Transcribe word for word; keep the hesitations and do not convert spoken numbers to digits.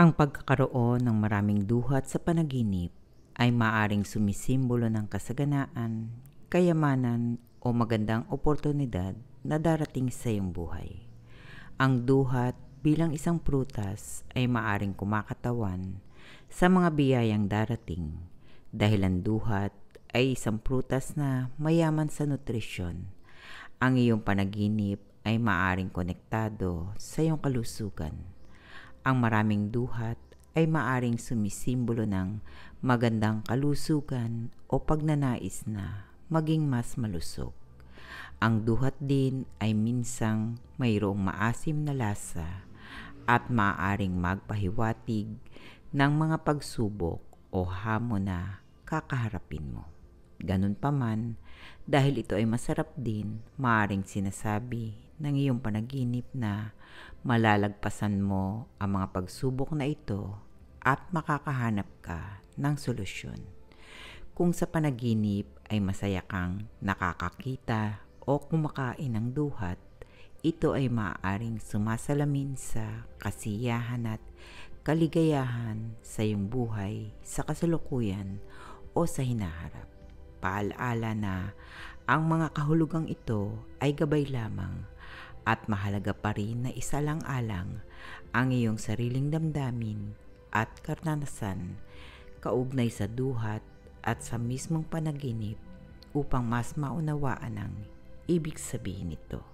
Ang pagkakaroon ng maraming duhat sa panaginip ay maaaring sumisimbolo ng kasaganaan, kayamanan o magandang oportunidad na darating sa iyong buhay. Ang duhat bilang isang prutas ay maaaring kumakatawan sa mga biyayang darating dahil ang duhat ay isang prutas na mayaman sa nutrisyon. Ang iyong panaginip ay maaaring konektado sa iyong kalusugan. Ang maraming duhat ay maaring sumisimbolo ng magandang kalusugan o pagnanais na maging mas malusog. Ang duhat din ay minsang mayroong maasim na lasa at maaaring magpahiwatig ng mga pagsubok o hamon na kakaharapin mo. Ganun pa man, dahil ito ay masarap din, maaaring sinasabi ng iyong panaginip na malalagpasan mo ang mga pagsubok na ito at makakahanap ka ng solusyon. Kung sa panaginip ay masaya kang nakakakita o kumakain ng duhat, ito ay maaaring sumasalamin sa kasiyahan at kaligayahan sa iyong buhay sa kasalukuyan o sa hinaharap. Paalaala na ang mga kahulugang ito ay gabay lamang at mahalaga pa rin na isalang-alang ang iyong sariling damdamin at karanasan kaugnay sa duhat at sa mismong panaginip upang mas maunawaan ang ibig sabihin nito.